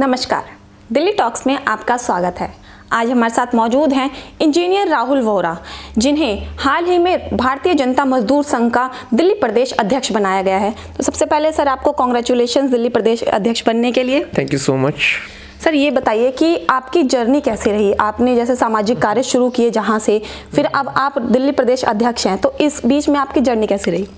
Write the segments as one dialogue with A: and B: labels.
A: नमस्कार, दिल्ली टॉक्स में आपका स्वागत है। आज हमारे साथ मौजूद हैं इंजीनियर राहुल वोहरा, जिन्हें हाल ही में भारतीय जनता मजदूर संघ का दिल्ली प्रदेश अध्यक्ष बनाया गया है। तो सबसे पहले सर आपको कॉन्ग्रेचुलेशन दिल्ली प्रदेश अध्यक्ष बनने के लिए।
B: Thank you so much.
A: Sir ये बताइए कि आपकी जर्नी कैसे रही? आपने जैसे सामाजिक कार्य शुरू किए जहाँ से, फिर अब आप दिल्ली प्रदेश अध्यक्ष हैं, तो इस बीच में आपकी जर्नी कैसी रही?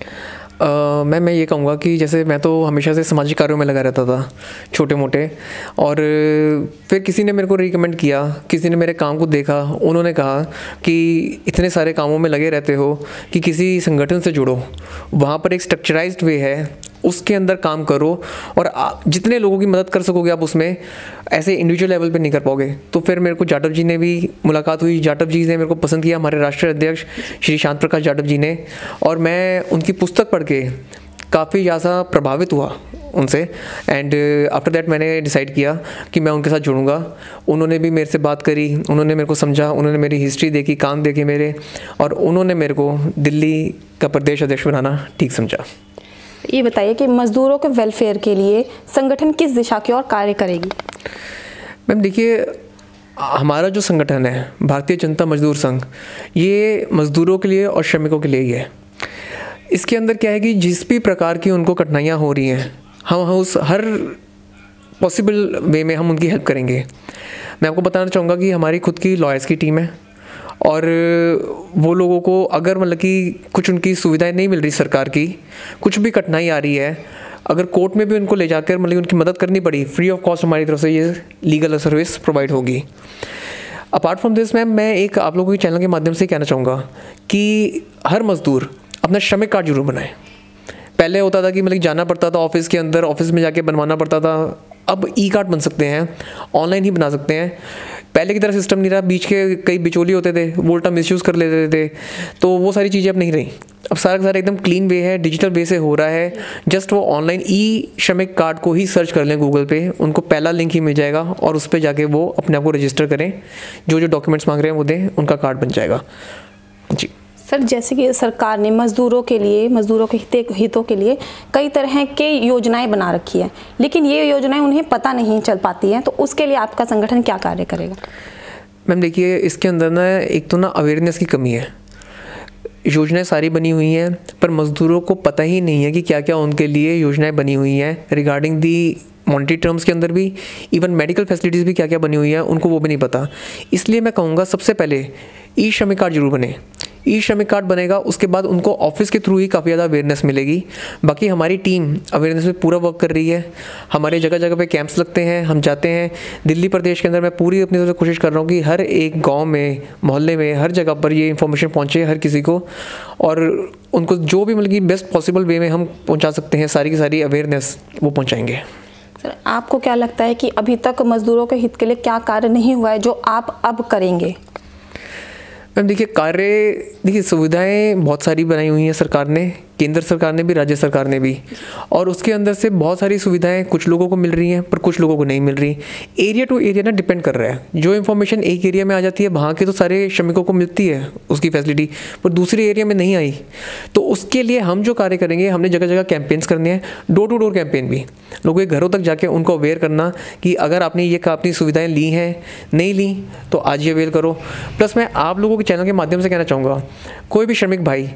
B: मैं ये कहूँगा कि जैसे मैं तो हमेशा से सामाजिक कार्यों में लगा रहता था, छोटे मोटे, और फिर किसी ने मेरे को रिकमेंड किया, किसी ने मेरे काम को देखा, उन्होंने कहा कि इतने सारे कामों में लगे रहते हो कि किसी संगठन से जुड़ो, वहाँ पर एक स्ट्रक्चराइज्ड वे है, उसके अंदर काम करो और जितने लोगों की मदद कर सकोगे आप उसमें, ऐसे इंडिविजुअल लेवल पे नहीं कर पाओगे। तो फिर मेरे को जाटव जी ने भी मुलाकात हुई, जाटव जी ने मेरे को पसंद किया, हमारे राष्ट्रीय अध्यक्ष श्री शांत प्रकाश जाटव जी ने, और मैं उनकी पुस्तक पढ़ के काफ़ी ज़्यादा प्रभावित हुआ उनसे। एंड आफ्टर दैट मैंने डिसाइड किया कि मैं उनके साथ जुड़ूंगा। उन्होंने भी मेरे से बात करी, उन्होंने मेरे को समझा, उन्होंने मेरी हिस्ट्री देखी, काम देखे मेरे, और उन्होंने मेरे को दिल्ली का प्रदेश अध्यक्ष बनाना ठीक समझा।
A: ये बताइए कि मजदूरों के वेलफेयर के लिए संगठन किस दिशा की ओर कार्य करेगी?
B: मैम देखिए, हमारा जो संगठन है भारतीय जनता मजदूर संघ, ये मज़दूरों के लिए और श्रमिकों के लिए ही है। इसके अंदर क्या है कि जिस भी प्रकार की उनको कठिनाइयाँ हो रही हैं, हम उस हर पॉसिबल वे में हम उनकी हेल्प करेंगे। मैं आपको बताना चाहूँगा कि हमारी खुद की लॉयर्स की टीम है, और वो लोगों को अगर मतलब कि कुछ उनकी सुविधाएं नहीं मिल रही सरकार की, कुछ भी कठिनाई आ रही है, अगर कोर्ट में भी उनको ले जाकर मतलब उनकी मदद करनी पड़ी, फ्री ऑफ कॉस्ट हमारी तरफ से ये लीगल सर्विस प्रोवाइड होगी। अपार्ट फ्रॉम दिस मैम, मैं एक आप लोगों के चैनल के माध्यम से कहना चाहूँगा कि हर मज़दूर अपना श्रमिक कार्ड जरूर बनाए। पहले होता था कि मतलब जाना पड़ता था ऑफिस के अंदर, ऑफिस में जाके बनवाना पड़ता था, अब ई कार्ड बन सकते हैं, ऑनलाइन ही बना सकते हैं। पहले की तरह सिस्टम नहीं रहा, बीच के कई बिचौली होते थे, वो उल्टा मिसयूज़ कर लेते थे, तो वो सारी चीज़ें अब नहीं रही। अब सारा का सारा एकदम क्लीन वे है, डिजिटल वे से हो रहा है। जस्ट वो ऑनलाइन ई श्रमिक कार्ड को ही सर्च कर लें गूगल पे, उनको पहला लिंक ही मिल जाएगा, और उस पर जाके वो अपने आप को रजिस्टर करें, जो जो डॉक्यूमेंट्स मांग रहे हैं वो दें, उनका कार्ड बन जाएगा जी।
A: सर जैसे कि सरकार ने मजदूरों के लिए, मजदूरों के हितों के लिए कई तरह के योजनाएं बना रखी है, लेकिन ये योजनाएं उन्हें पता नहीं चल पाती हैं, तो उसके लिए आपका संगठन क्या कार्य करेगा?
B: मैम देखिए, इसके अंदर ना एक तो ना अवेयरनेस की कमी है। योजनाएं सारी बनी हुई हैं, पर मज़दूरों को पता ही नहीं है कि क्या क्या उनके लिए योजनाएं बनी हुई हैं रिगार्डिंग दी मॉनिटरी टर्म्स के अंदर भी, इवन मेडिकल फैसिलिटीज़ भी क्या क्या बनी हुई है, उनको वो भी नहीं पता। इसलिए मैं कहूँगा सबसे पहले ई श्रमिक कार्ड जरूर बने। ई श्रमिक कार्ड बनेगा, उसके बाद उनको ऑफिस के थ्रू ही काफ़ी ज़्यादा अवेयरनेस मिलेगी। बाकी हमारी टीम अवेयरनेस में पूरा वर्क कर रही है, हमारे जगह जगह पे कैंप्स लगते हैं, हम जाते हैं दिल्ली प्रदेश के अंदर। मैं पूरी अपनी तरफ से कोशिश कर रहा हूँ कि हर एक गांव में, मोहल्ले में, हर जगह पर ये इन्फॉर्मेशन पहुँचे हर किसी को, और उनको जो भी मतलब कि बेस्ट पॉसिबल वे में हम पहुँचा सकते हैं, सारी की सारी अवेयरनेस वो पहुँचाएँगे।
A: सर आपको क्या लगता है कि अभी तक मजदूरों के हित के लिए क्या कार्य नहीं हुआ है जो आप अब करेंगे?
B: मैम देखिए, सुविधाएं बहुत सारी बनाई हुई हैं सरकार ने, केंद्र सरकार ने भी, राज्य सरकार ने भी, और उसके अंदर से बहुत सारी सुविधाएं कुछ लोगों को मिल रही हैं, पर कुछ लोगों को नहीं मिल रही। एरिया टू एरिया ना डिपेंड कर रहा है। जो इन्फॉर्मेशन एक एरिया में आ जाती है, वहाँ के तो सारे श्रमिकों को मिलती है उसकी फैसिलिटी, पर दूसरे एरिया में नहीं आई। तो उसके लिए हम जो कार्य करेंगे, हमने जगह जगह कैंपेन्स करने हैं, डोर टू डोर कैंपेन भी, लोगों के घरों तक जाके उनको अवेयर करना कि अगर आपने ये अपनी सुविधाएँ ली हैं, नहीं ली तो आज ही अवेयर करो। प्लस मैं आप लोगों के चैनल के माध्यम से कहना चाहूँगा, कोई भी श्रमिक भाई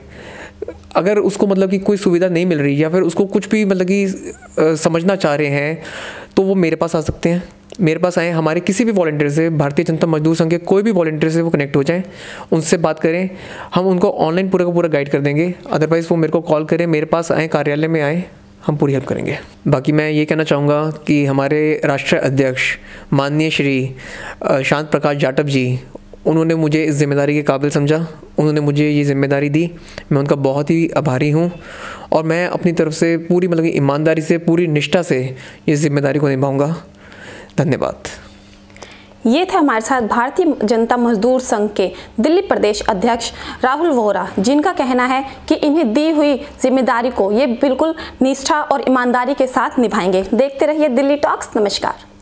B: अगर उसको मतलब कि कोई सुविधा नहीं मिल रही, या फिर उसको कुछ भी मतलब कि समझना चाह रहे हैं, तो वो मेरे पास आ सकते हैं। मेरे पास आएँ, हमारे किसी भी वॉलंटियर से, भारतीय जनता मजदूर संघ के कोई भी वॉलंटियर से वो कनेक्ट हो जाएं, उनसे बात करें, हम उनको ऑनलाइन पूरा का पूरा गाइड कर देंगे। अदरवाइज़ वो मेरे को कॉल करें, मेरे पास आएँ, कार्यालय में आएँ, हम पूरी हेल्प करेंगे। बाकी मैं ये कहना चाहूँगा कि हमारे राष्ट्रीय अध्यक्ष माननीय श्री शांत प्रकाश जाटव जी, उन्होंने मुझे इस जिम्मेदारी के काबिल समझा, उन्होंने मुझे ये जिम्मेदारी दी, मैं उनका बहुत ही आभारी हूँ, और मैं अपनी तरफ से पूरी मतलब कि ईमानदारी से, पूरी निष्ठा से ये जिम्मेदारी को निभाऊंगा। धन्यवाद।
A: ये थे हमारे साथ भारतीय जनता मजदूर संघ के दिल्ली प्रदेश अध्यक्ष राहुल वोहरा, जिनका कहना है कि इन्हें दी हुई जिम्मेदारी को ये बिल्कुल निष्ठा और ईमानदारी के साथ निभाएंगे। देखते रहिए दिल्ली टॉक्स। नमस्कार।